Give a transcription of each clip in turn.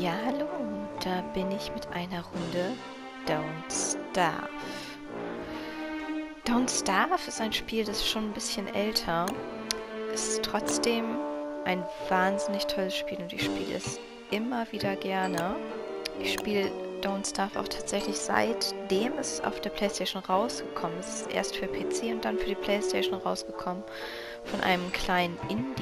Ja, hallo, da bin ich mit einer Runde Don't Starve. Don't Starve ist ein Spiel, das ist schon ein bisschen älter, ist trotzdem ein wahnsinnig tolles Spiel und ich spiele es immer wieder gerne. Ich spiele Don't Starve auch tatsächlich seitdem es auf der PlayStation rausgekommen ist. Es ist erst für PC und dann für die PlayStation rausgekommen von einem kleinen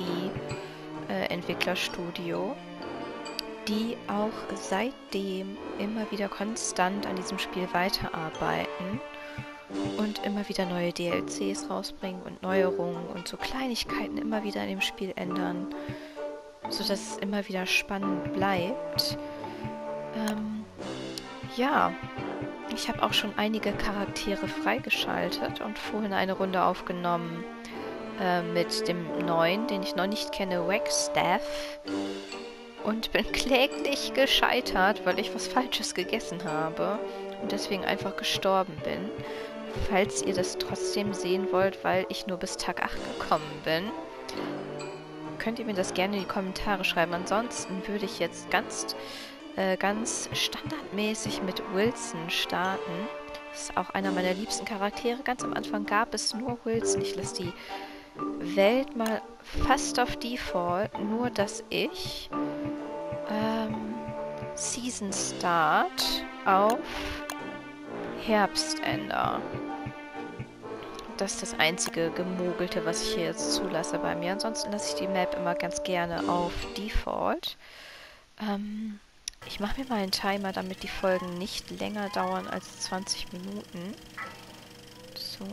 Indie-Entwicklerstudio, die auch seitdem immer wieder konstant an diesem Spiel weiterarbeiten und immer wieder neue DLCs rausbringen und Neuerungen und so Kleinigkeiten immer wieder in dem Spiel ändern, sodass es immer wieder spannend bleibt. Ähm, ja, ich habe auch schon einige Charaktere freigeschaltet und vorhin eine Runde aufgenommen mit dem neuen, den ich noch nicht kenne, Wagstaff. Und bin kläglich gescheitert, weil ich was Falsches gegessen habe und deswegen einfach gestorben bin. Falls ihr das trotzdem sehen wollt, weil ich nur bis Tag 8 gekommen bin, könnt ihr mir das gerne in die Kommentare schreiben. Ansonsten würde ich jetzt ganz standardmäßig mit Wilson starten. Das ist auch einer meiner liebsten Charaktere. Ganz am Anfang gab es nur Wilson. Ich lasse die Welt mal fast auf Default, nur dass ich Season Start auf Herbstender. Das ist das einzige Gemogelte, was ich hier jetzt zulasse bei mir. Ansonsten lasse ich die Map immer ganz gerne auf Default. Ich mache mir mal einen Timer, damit die Folgen nicht länger dauern als 20 Minuten. So.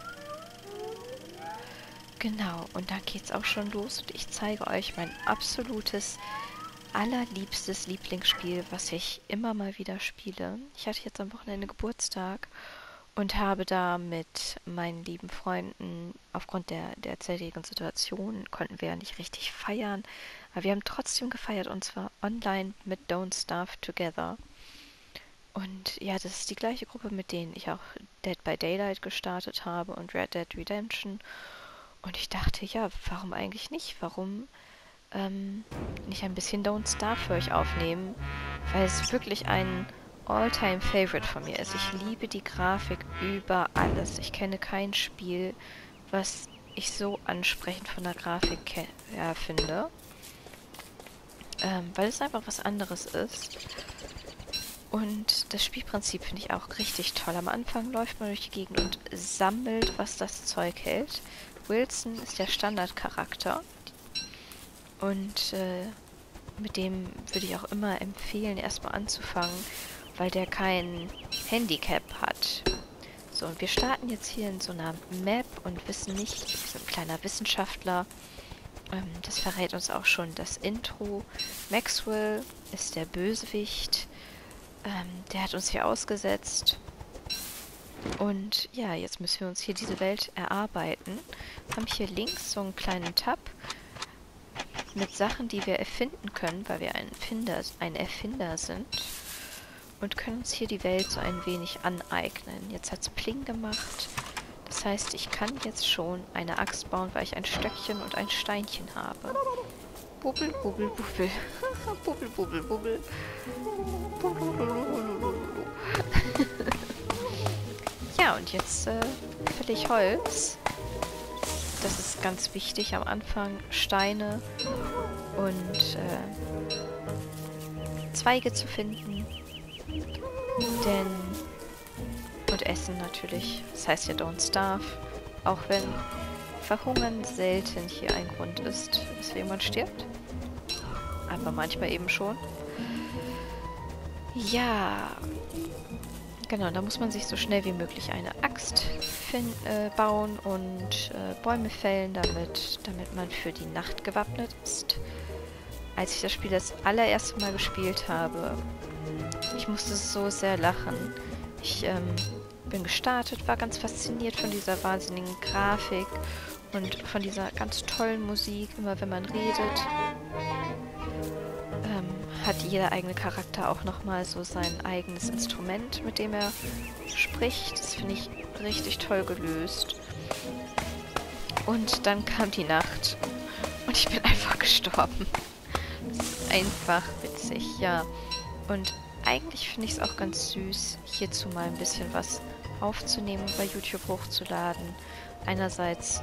Genau, und da geht's auch schon los und ich zeige euch mein absolutes allerliebstes Lieblingsspiel, was ich immer mal wieder spiele. Ich hatte jetzt am Wochenende Geburtstag und habe da mit meinen lieben Freunden, aufgrund der derzeitigen Situation, konnten wir ja nicht richtig feiern, aber wir haben trotzdem gefeiert und zwar online mit Don't Starve Together. Und ja, das ist die gleiche Gruppe, mit denen ich auch Dead by Daylight gestartet habe und Red Dead Redemption. Und ich dachte, ja, warum eigentlich nicht? Warum nicht ein bisschen Don't Starve für euch aufnehmen, weil es wirklich ein All-Time-Favorite von mir ist. Ich liebe die Grafik über alles. Ich kenne kein Spiel, was ich so ansprechend von der Grafik finde, weil es einfach was anderes ist. Und das Spielprinzip finde ich auch richtig toll. Am Anfang läuft man durch die Gegend und sammelt, was das Zeug hält. Wilson ist der Standardcharakter. Und mit dem würde ich auch immer empfehlen, erstmal anzufangen, weil der kein Handicap hat. So, und wir starten jetzt hier in so einer Map und wissen nicht, wir sind ein kleiner Wissenschaftler. Das verrät uns auch schon das Intro. Maxwell ist der Bösewicht. Der hat uns hier ausgesetzt. Und ja, jetzt müssen wir uns hier diese Welt erarbeiten. Haben hier links so einen kleinen Tab mit Sachen, die wir erfinden können, weil wir ein Erfinder sind. Und können uns hier die Welt so ein wenig aneignen. Jetzt hat es Pling gemacht. Das heißt, ich kann jetzt schon eine Axt bauen, weil ich ein Stöckchen und ein Steinchen habe. Bubbel, bubbel, bubbel. Bubbel, bubbel, bubbel. Ja, und jetzt fälle ich Holz. Das ist ganz wichtig am Anfang. Steine und Zweige zu finden. Und Essen natürlich. Das heißt ja Don't Starve. Auch wenn Verhungern selten hier ein Grund ist, weswegen man stirbt. Aber manchmal eben schon. Ja. Genau, da muss man sich so schnell wie möglich eine Axt bauen und Bäume fällen, damit man für die Nacht gewappnet ist. Als ich das Spiel das allererste Mal gespielt habe, ich musste so sehr lachen. Ich bin gestartet, war ganz fasziniert von dieser wahnsinnigen Grafik und von dieser ganz tollen Musik. Immer wenn man redet, hat jeder eigene Charakter auch nochmal so sein eigenes Instrument, mit dem er spricht. Das finde ich richtig toll gelöst. Und dann kam die Nacht und ich bin einfach gestorben. Das ist einfach witzig, ja. Und eigentlich finde ich es auch ganz süß, hierzu mal ein bisschen was aufzunehmen und bei YouTube hochzuladen. Einerseits,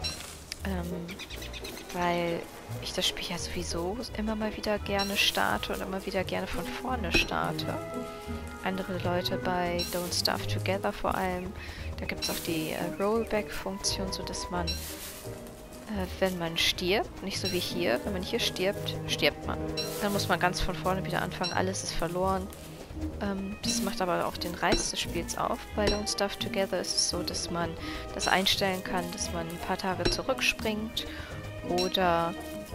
weil ich das Spiel ja sowieso immer mal wieder gerne starte und immer wieder gerne von vorne starte. Andere Leute bei Don't Starve Together vor allem, da gibt es auch die Rollback-Funktion, sodass man, wenn man stirbt, nicht so wie hier, wenn man hier stirbt, stirbt man. Dann muss man ganz von vorne wieder anfangen, alles ist verloren. Das macht aber auch den Reiz des Spiels auf. Bei Don't Starve Together ist es so, dass man das einstellen kann, dass man ein paar Tage zurückspringt oder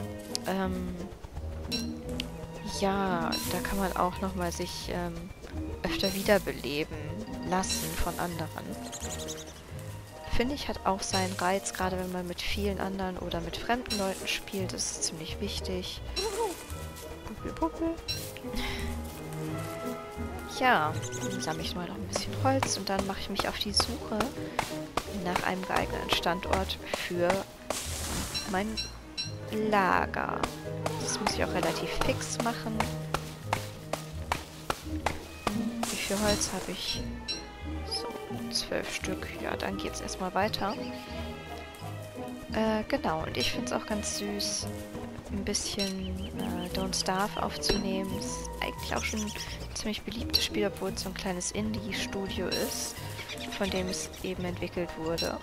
ja, da kann man auch nochmal sich öfter wiederbeleben lassen von anderen. Finde ich, hat auch seinen Reiz, gerade wenn man mit vielen anderen oder mit fremden Leuten spielt, das ist ziemlich wichtig. Puppel, puppel. Ja, dann sammle ich mal noch ein bisschen Holz und dann mache ich mich auf die Suche nach einem geeigneten Standort für mein Lager. Das muss ich auch relativ fix machen. Wie viel Holz habe ich? So, 12 Stück. Ja, dann geht's erstmal weiter. Genau, und ich finde es auch ganz süß, ein bisschen Don't Starve aufzunehmen. Das ist eigentlich auch schon ein ziemlich beliebtes Spiel, obwohl es so ein kleines Indie-Studio ist, von dem es eben entwickelt wurde.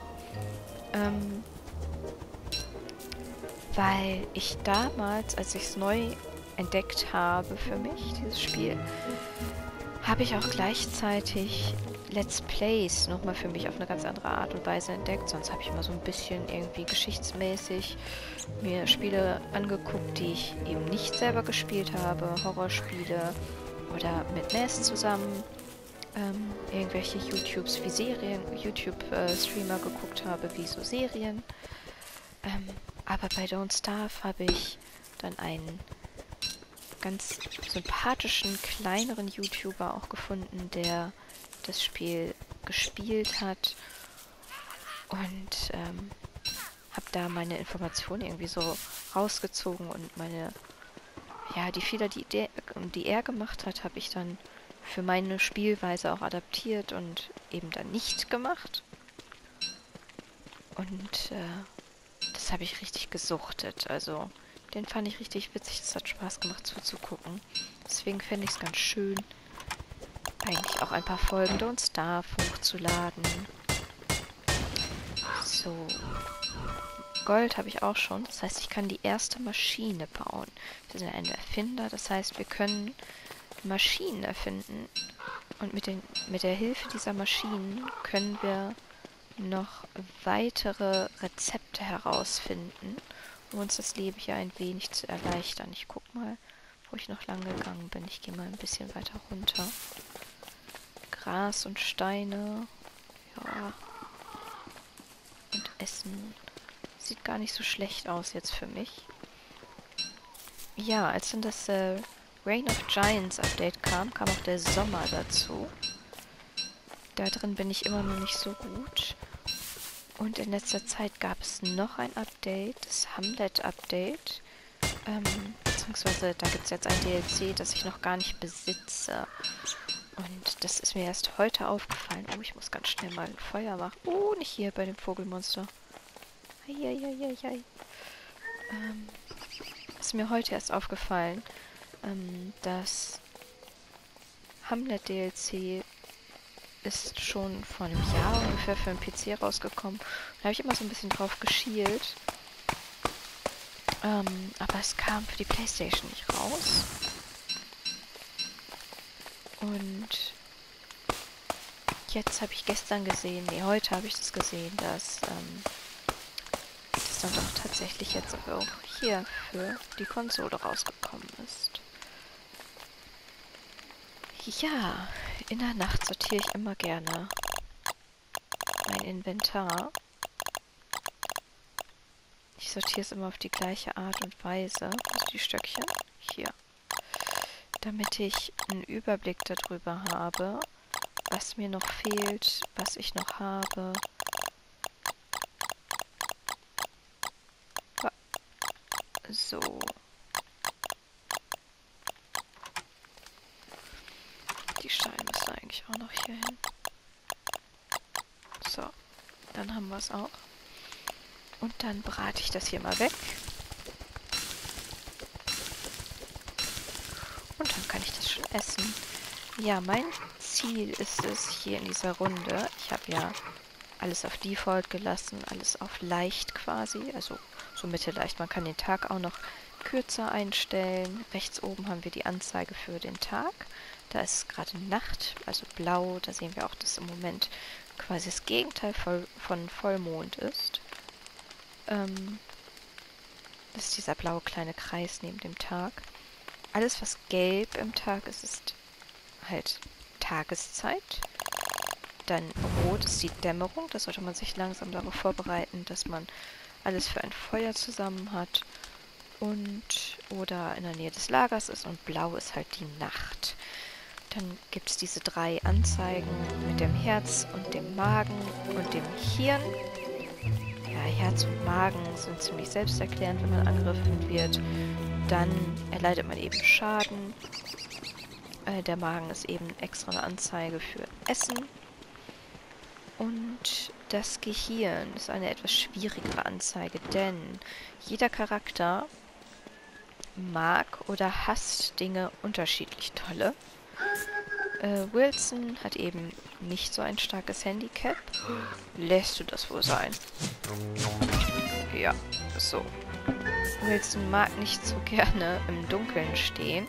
Weil ich damals, als ich es neu entdeckt habe für mich, dieses Spiel, habe ich auch gleichzeitig Let's Plays nochmal für mich auf eine ganz andere Art und Weise entdeckt. Sonst habe ich immer so ein bisschen irgendwie geschichtsmäßig mir Spiele angeguckt, die ich eben nicht selber gespielt habe, Horrorspiele oder mit Ness zusammen irgendwelche YouTubes wie Serien, YouTube-Streamer geguckt habe, wie so Serien. Aber bei Don't Starve habe ich dann einen ganz sympathischen, kleineren YouTuber auch gefunden, der das Spiel gespielt hat und habe da meine Informationen irgendwie so rausgezogen und die Fehler, die er gemacht hat, habe ich dann für meine Spielweise auch adaptiert und eben dann nicht gemacht. Und das habe ich richtig gesuchtet. Also, den fand ich richtig witzig. Das hat Spaß gemacht zuzugucken. Deswegen fände ich es ganz schön, eigentlich auch ein paar Folgen Don't Starve hochzuladen. So. Gold habe ich auch schon. Das heißt, ich kann die erste Maschine bauen. Wir sind ein Erfinder. Das heißt, wir können Maschinen erfinden. Und mit der Hilfe dieser Maschinen können wir noch weitere Rezepte herausfinden, um uns das Leben hier ein wenig zu erleichtern. Ich guck mal, wo ich noch lang gegangen bin. Ich gehe mal ein bisschen weiter runter. Gras und Steine. Ja. Und Essen. Sieht gar nicht so schlecht aus jetzt für mich. Ja, als dann das Reign of Giants Update kam, kam auch der Sommer dazu. Da drin bin ich immer noch nicht so gut. Und in letzter Zeit gab es noch ein Update, das Hamlet-Update. Beziehungsweise da gibt es jetzt ein DLC, das ich noch gar nicht besitze. Und das ist mir erst heute aufgefallen. Oh, ich muss ganz schnell mal ein Feuer machen. Oh, nicht hier bei dem Vogelmonster. Eieieiei. Ist mir heute erst aufgefallen, das Hamlet DLC ist schon vor einem Jahr ungefähr für den PC rausgekommen. Da habe ich immer so ein bisschen drauf geschielt. Aber es kam für die PlayStation nicht raus. Und jetzt habe ich gestern gesehen, nee, heute habe ich das gesehen, dass das dann doch tatsächlich jetzt auch hier für die Konsole rausgekommen ist. Ja, in der Nacht sortiere ich immer gerne mein Inventar. Ich sortiere es immer auf die gleiche Art und Weise. Also die Stöckchen hier. Damit ich einen Überblick darüber habe, was mir noch fehlt, was ich noch habe. So. Die Steine müssen eigentlich auch noch hier hin. So, dann haben wir es auch. Und dann brate ich das hier mal weg. Und dann kann ich das schon essen. Ja, mein Ziel ist es hier in dieser Runde. Ich habe ja alles auf Default gelassen, alles auf leicht quasi, also so mittelleicht. Man kann den Tag auch noch kürzer einstellen. Rechts oben haben wir die Anzeige für den Tag. Da ist gerade Nacht, also blau. Da sehen wir auch, dass im Moment quasi das Gegenteil von Vollmond ist. Das ist dieser blaue kleine Kreis neben dem Tag. Alles, was gelb im Tag ist, ist halt Tageszeit. Dann rot ist die Dämmerung. Da sollte man sich langsam darauf vorbereiten, dass man alles für ein Feuer zusammen hat. Oder in der Nähe des Lagers ist. Und blau ist halt die Nacht. Dann gibt es diese 3 Anzeigen mit dem Herz und dem Magen und dem Hirn. Ja, Herz und Magen sind ziemlich selbsterklärend, wenn man angegriffen wird. Dann erleidet man eben Schaden. Der Magen ist eben extra eine Anzeige für Essen. Und das Gehirn ist eine etwas schwierigere Anzeige, denn jeder Charakter mag oder hasst Dinge unterschiedlich tolle. Wilson hat eben nicht so ein starkes Handicap. Lässt du das wohl sein? Ja, so. Wilson mag nicht so gerne im Dunkeln stehen.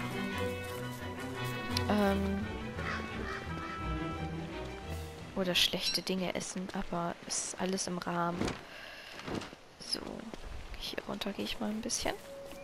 Oder schlechte Dinge essen, aber ist alles im Rahmen. So, hier runter gehe ich mal ein bisschen.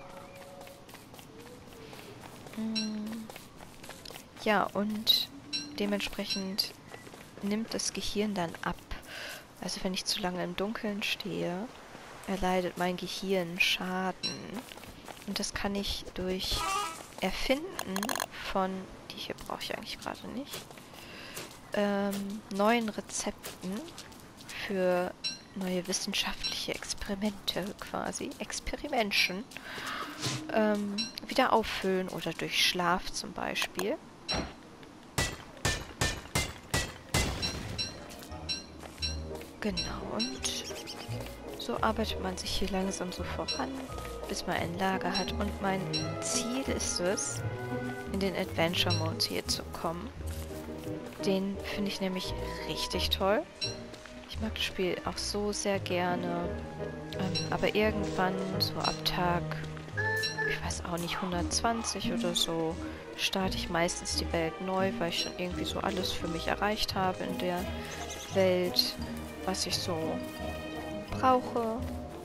Ja, und dementsprechend nimmt das Gehirn dann ab. Also wenn ich zu lange im Dunkeln stehe, erleidet mein Gehirn Schaden. Und das kann ich durch Erfinden von... Die hier brauche ich eigentlich gerade nicht. Neuen Rezepten für neue wissenschaftliche Experimente quasi. Experimentation. Wieder auffüllen oder durch Schlaf zum Beispiel. Genau, und so arbeitet man sich hier langsam so voran, bis man ein Lager hat. Und mein Ziel ist es, in den Adventure Mode hier zu kommen. Den finde ich nämlich richtig toll. Ich mag das Spiel auch so sehr gerne. Aber irgendwann, so ab Tag, ich weiß auch nicht, 120 oder so, starte ich meistens die Welt neu, weil ich schon irgendwie so alles für mich erreicht habe in der Welt, was ich so brauche.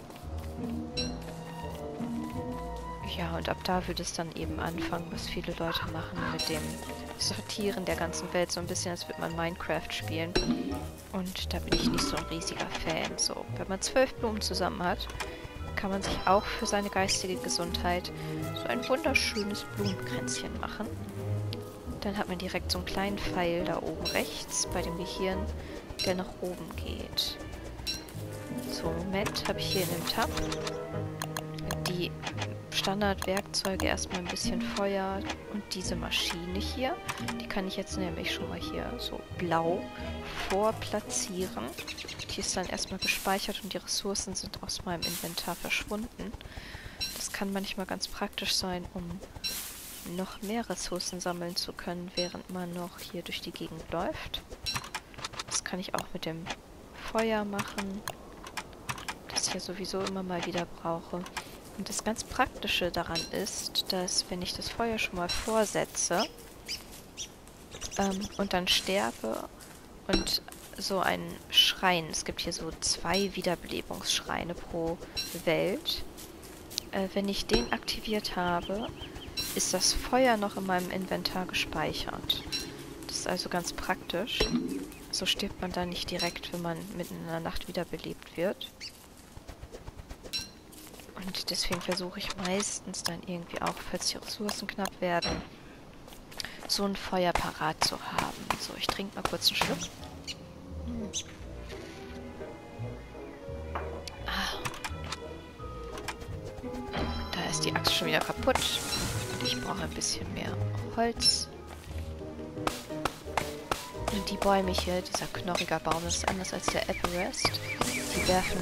Ja, und ab da würde es dann eben anfangen, was viele Leute machen, mit dem Sortieren der ganzen Welt. So ein bisschen, als würde man Minecraft spielen. Und da bin ich nicht so ein riesiger Fan. So, wenn man 12 Blumen zusammen hat, kann man sich auch für seine geistige Gesundheit so ein wunderschönes Blumenkränzchen machen. Dann hat man direkt so einen kleinen Pfeil da oben rechts bei dem Gehirn, der nach oben geht. So, im Moment habe ich hier in dem Tab die Standardwerkzeuge, erstmal ein bisschen Feuer und diese Maschine hier. Die kann ich jetzt nämlich schon mal hier so blau vorplatzieren. Die ist dann erstmal gespeichert und die Ressourcen sind aus meinem Inventar verschwunden. Das kann manchmal ganz praktisch sein, um noch mehr Ressourcen sammeln zu können, während man noch hier durch die Gegend läuft. Das kann ich auch mit dem Feuer machen, das ich ja sowieso immer mal wieder brauche. Und das ganz Praktische daran ist, dass wenn ich das Feuer schon mal vorsetze und dann sterbe und so ein Schrein, es gibt hier so 2 Wiederbelebungsschreine pro Welt, wenn ich den aktiviert habe, ist das Feuer noch in meinem Inventar gespeichert. Das ist also ganz praktisch. So stirbt man dann nicht direkt, wenn man mitten in der Nacht wiederbelebt wird. Und deswegen versuche ich meistens dann irgendwie auch, falls die Ressourcen knapp werden, so ein Feuer parat zu haben. So, ich trinke mal kurz einen Schluck. Ah. Da ist die Axt schon wieder kaputt. Und ich brauche ein bisschen mehr Holz. Und die Bäume hier, dieser knorriger Baum, das ist anders als der Everest. Die werfen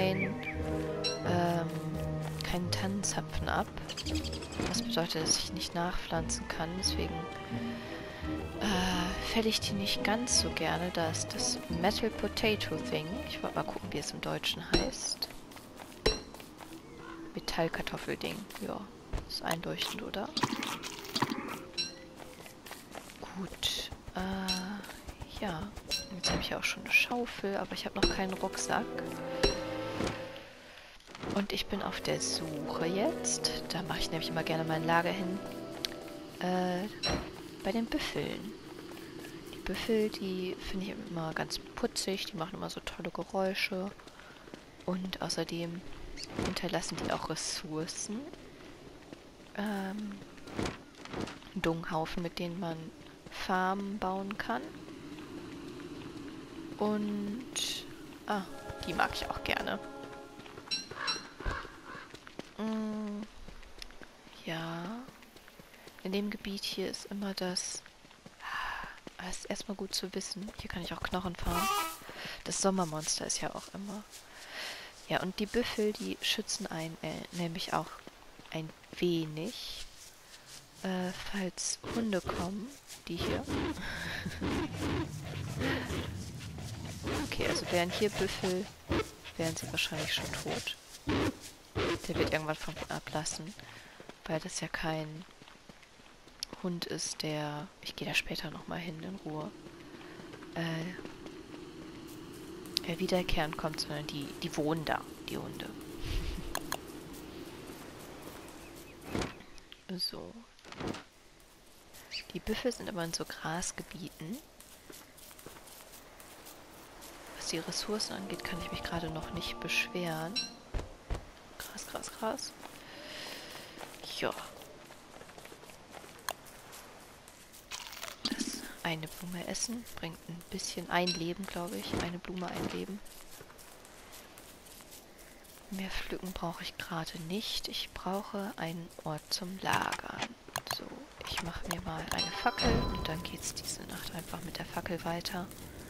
keinen Tannenzapfen ab. Das bedeutet, dass ich nicht nachpflanzen kann. Deswegen fälle ich die nicht ganz so gerne. Da ist das Metal Potato Thing. Ich wollte mal gucken, wie es im Deutschen heißt. Metallkartoffelding. Ja, ist einleuchtend, oder? Gut. Ja. Jetzt habe ich auch schon eine Schaufel, aber ich habe noch keinen Rucksack. Und ich bin auf der Suche jetzt. Da mache ich nämlich immer gerne mein Lager hin. Bei den Büffeln. Die Büffel, die finde ich immer ganz putzig. Die machen immer so tolle Geräusche. Und außerdem hinterlassen die auch Ressourcen. Einen Dunghaufen, mit denen man Farmen bauen kann. Und... die mag ich auch gerne. Ja. In dem Gebiet hier ist immer das... Das ist erstmal gut zu wissen. Hier kann ich auch Knochen farmen. Das Sommermonster ist ja auch immer... Ja, und die Büffel, die schützen einen nämlich auch ein wenig. Falls Hunde kommen, die hier. Okay, also wären hier Büffel, wären sie wahrscheinlich schon tot. Der wird irgendwann von mir ablassen, weil das ja kein Hund ist, der... Ich gehe da später nochmal hin in Ruhe. Wiederkehrend kommt, sondern die wohnen da, die Hunde. So. Die Büffel sind immer in so Grasgebieten. Was die Ressourcen angeht, kann ich mich gerade noch nicht beschweren. Gras, Gras, Gras. Ja. Das eine Blume essen bringt ein bisschen ein Leben, glaube ich. Eine Blume, ein Leben. Mehr pflücken brauche ich gerade nicht. Ich brauche einen Ort zum Lagern. So, ich mache mir mal eine Fackel und dann geht es diese Nacht einfach mit der Fackel weiter.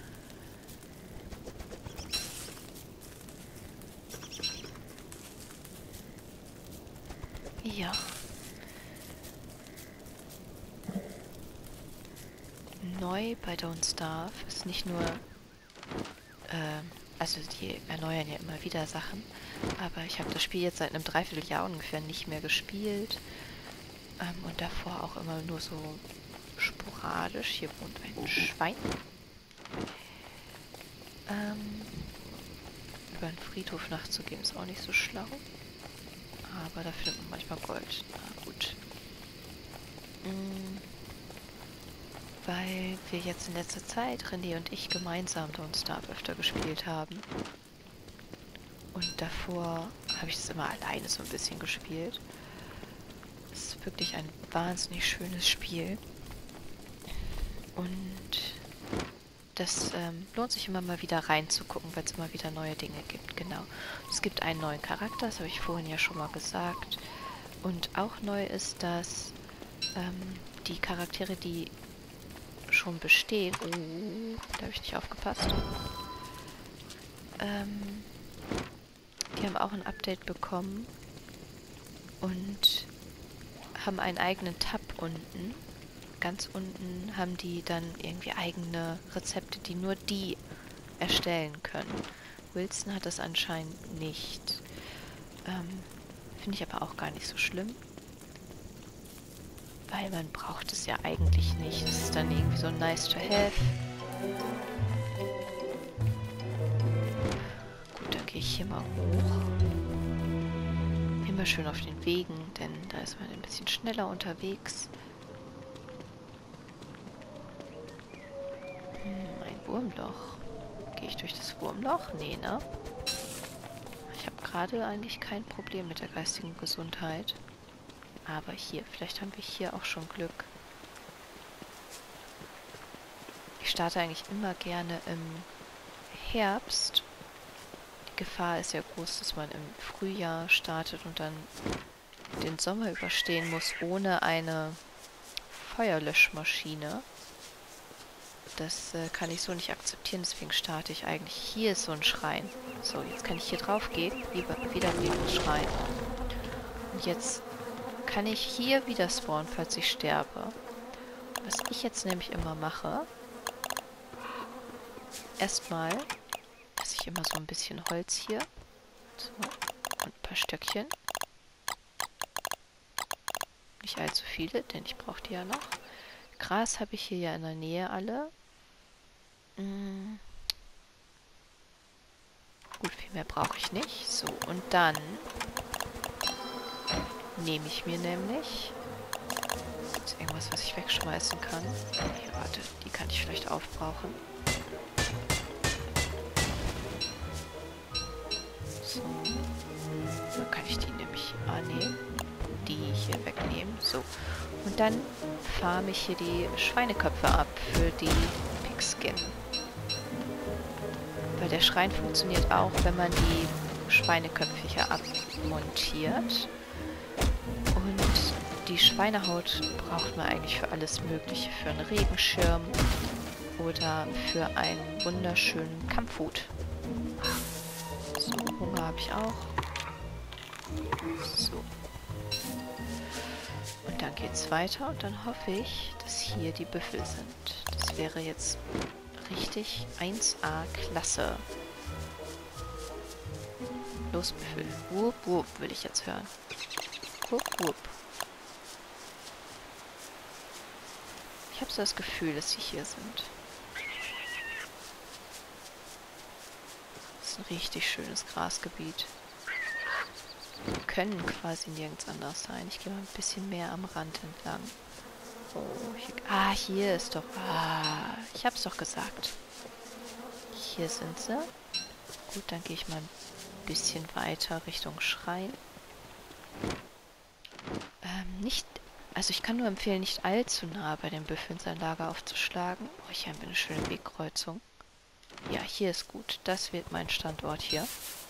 Ja. Neu bei Don't Starve ist nicht nur... also die erneuern ja immer wieder Sachen. Aber ich habe das Spiel jetzt seit einem Dreivierteljahr ungefähr nicht mehr gespielt. Und davor auch immer nur so sporadisch. Hier wohnt ein Schwein. Über einen Friedhof nachzugehen ist auch nicht so schlau. Aber da findet man manchmal Gold. Na gut. Weil wir jetzt in letzter Zeit, René und ich, gemeinsam Don't Starve öfter gespielt haben. Und davor habe ich es immer alleine so ein bisschen gespielt. Es ist wirklich ein wahnsinnig schönes Spiel. Und das lohnt sich immer mal wieder reinzugucken, weil es immer wieder neue Dinge gibt. Genau. Es gibt einen neuen Charakter, das habe ich vorhin ja schon mal gesagt. Und auch neu ist, dass die Charaktere, die schon bestehen... Oh, da habe ich nicht aufgepasst. Die haben auch ein Update bekommen und haben einen eigenen Tab unten. Ganz unten haben die dann irgendwie eigene Rezepte, die nur die erstellen können. Wilson hat das anscheinend nicht. Finde ich aber auch gar nicht so schlimm. Weil man braucht es ja eigentlich nicht. Es ist dann irgendwie so nice to have. Gut, dann gehe ich hier mal hoch. Immer schön auf den Wegen, denn da ist man ein bisschen schneller unterwegs. Ein Wurmloch. Gehe ich durch das Wurmloch? Nee, ne? Ich habe gerade eigentlich kein Problem mit der geistigen Gesundheit. Aber hier, vielleicht haben wir hier auch schon Glück. Ich starte eigentlich immer gerne im Herbst. Die Gefahr ist ja groß, dass man im Frühjahr startet und dann den Sommer überstehen muss ohne eine Feuerlöschmaschine. Das kann ich so nicht akzeptieren, deswegen starte ich eigentlich. Hier ist so ein Schrein. So, jetzt kann ich hier drauf gehen. Wiederbelebungsschrein. Und jetzt kann ich hier wieder spawnen, falls ich sterbe. Was ich jetzt nämlich immer mache, erstmal lasse ich immer so ein bisschen Holz hier. So, und ein paar Stöckchen. Nicht allzu viele, denn ich brauche die ja noch. Gras habe ich hier ja in der Nähe alle. Gut, viel mehr brauche ich nicht. So, und dann nehme ich mir nämlich... Ist irgendwas, was ich wegschmeißen kann? Hier, warte, die kann ich vielleicht aufbrauchen. So. Dann kann ich die nämlich... Ah, nee. Die hier wegnehmen. So. Und dann farme ich hier die Schweineköpfe ab für die Pigskin. Weil der Schrein funktioniert auch, wenn man die Schweineköpfe hier abmontiert. Und die Schweinehaut braucht man eigentlich für alles Mögliche. Für einen Regenschirm oder für einen wunderschönen Kampfhut. So, Hunger habe ich auch. So. Und dann geht's weiter und dann hoffe ich, dass hier die Büffel sind. Das wäre jetzt richtig 1A klasse. Los, Büffel. Wupp, wupp, will ich jetzt hören. Wupp, wupp. Ich habe so das Gefühl, dass sie hier sind. Das ist ein richtig schönes Grasgebiet. Wir können quasi nirgends anders sein. Ich gehe mal ein bisschen mehr am Rand entlang. Oh, hier ist doch... Ah, ich hab's doch gesagt. Hier sind sie. Gut, dann gehe ich mal ein bisschen weiter Richtung Schrein. Also ich kann nur empfehlen, nicht allzu nah bei den Büffeln sein Lager aufzuschlagen. Oh, hier haben wir eine schöne Wegkreuzung. Ja, hier ist gut. Das wird mein Standort hier.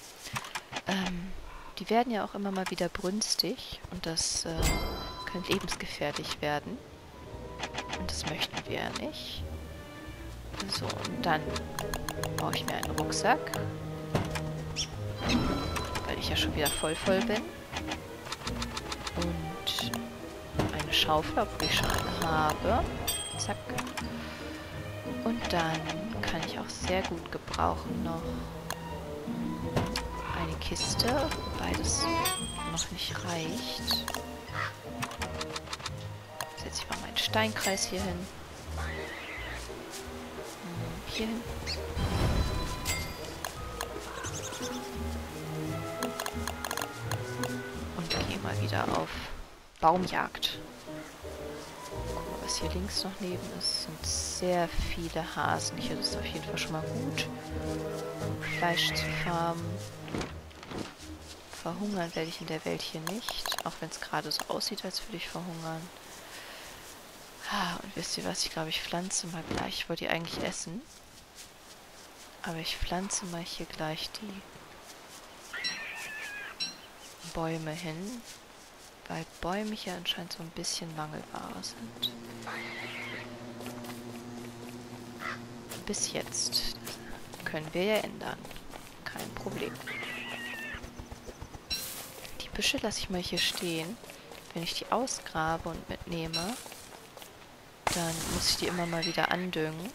Die werden ja auch immer mal wieder brünstig und das könnte lebensgefährlich werden. Und das möchten wir ja nicht. So, und dann baue ich mir einen Rucksack. Weil ich ja schon wieder voll bin. Und eine Schaufel, obwohl ich schon eine habe. Zack. Und dann kann ich auch sehr gut gebrauchen noch eine Kiste, wobei das noch nicht reicht. Setze ich mal meinen Steinkreis hier hin. Hier hin. Und gehe mal wieder auf Baumjagd. Guck mal, was hier links noch neben ist. Sind sehr viele Hasen hier. Das ist auf jeden Fall schon mal gut. Fleisch zu farmen. Verhungern werde ich in der Welt hier nicht. Auch wenn es gerade so aussieht, als würde ich verhungern. Und wisst ihr was? Ich glaube, ich pflanze mal gleich. Ich wollte die eigentlich essen. Aber ich pflanze mal hier gleich die Bäume hin. Weil Bäume hier anscheinend so ein bisschen Mangelware sind. Bis jetzt. Können wir ja ändern. Kein Problem. Die Büsche lasse ich mal hier stehen. Wenn ich die ausgrabe und mitnehme, dann muss ich die immer mal wieder andüngen.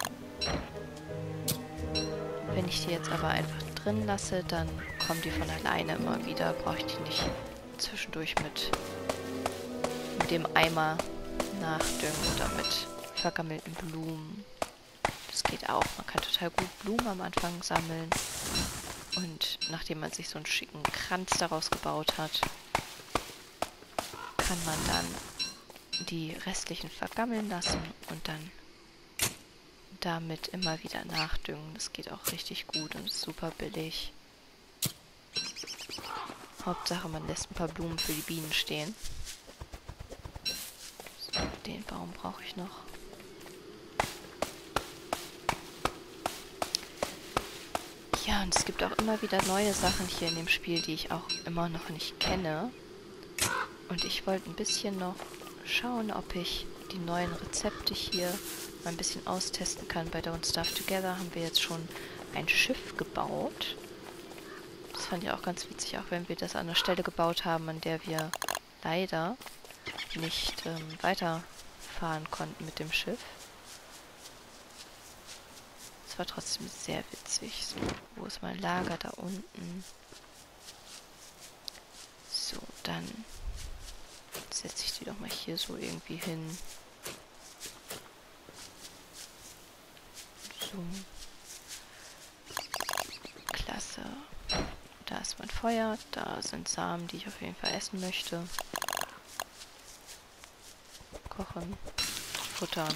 Wenn ich die jetzt aber einfach drin lasse, dann kommen die von alleine immer wieder. Brauche ich die nicht zwischendurch mit dem Eimer nachdüngen oder mit vergammelten Blumen. Das geht auch. Man kann total gut Blumen am Anfang sammeln. Und nachdem man sich so einen schicken Kranz daraus gebaut hat, kann man dann die restlichen vergammeln lassen und dann damit immer wieder nachdüngen. Das geht auch richtig gut und ist super billig. Hauptsache, man lässt ein paar Blumen für die Bienen stehen. So, den Baum brauche ich noch. Ja, und es gibt auch immer wieder neue Sachen hier in dem Spiel, die ich auch immer noch nicht kenne. Und ich wollte ein bisschen noch schauen, ob ich die neuen Rezepte hier mal ein bisschen austesten kann. Bei Don't Starve Together haben wir jetzt schon ein Schiff gebaut. Das fand ich auch ganz witzig, auch wenn wir das an einer Stelle gebaut haben, an der wir leider nicht weiterfahren konnten mit dem Schiff. Es war trotzdem sehr witzig. So, wo ist mein Lager? Da unten. So, dann setze ich die doch mal hier so irgendwie hin. So. Klasse. Da ist mein Feuer. Da sind Samen, die ich auf jeden Fall essen möchte. Kochen. Futtern.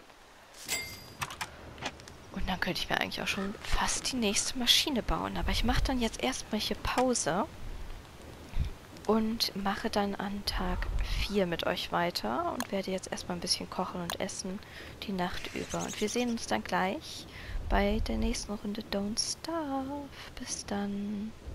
Und dann könnte ich mir eigentlich auch schon fast die nächste Maschine bauen. Aber ich mache dann jetzt erstmal hier Pause. Und mache dann an Tag 4 mit euch weiter. Und werde jetzt erstmal ein bisschen kochen und essen die Nacht über. Und wir sehen uns dann gleich bei der nächsten Runde Don't Starve. Bis dann.